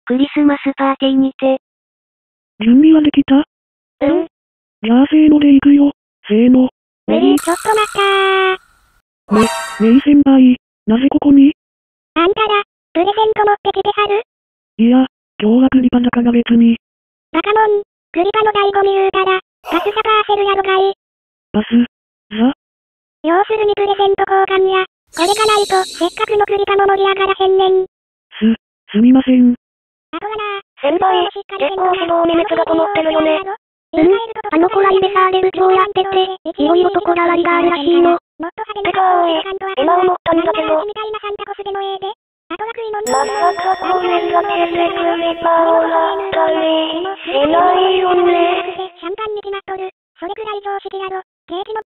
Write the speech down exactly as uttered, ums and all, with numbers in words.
クリスマスパーティーにて。 準備はできた？ うん。 じゃあせーので行くよ。せーの。 メリー、ちょっと待ったー。 め、メイ先輩、なぜここに？ あんたら、プレゼント持ってきてはる？ いや、今日はクリパだから別に。 バカモン、クリパの醍醐味言うたら、パスサパーセルやろがい。 パス、ザ？ 要するにプレゼント交換や。これがないと、せっかくのクリパも盛り上がらへんねん。 す、すみません。 あとはな、 先輩、結構非常に熱がこもってるよね。 うん、あの子はイベサーレル長やってて、いろいろとこだわりがあるらしいの。 てかおい、今思ったんだけど。 みたいなサンタコスでもええで。あとは食い物。 まさかこれだけでクリパを買ったりしないよね。 シャンパンに決まっとる。それくらい常識やろ。ケーキの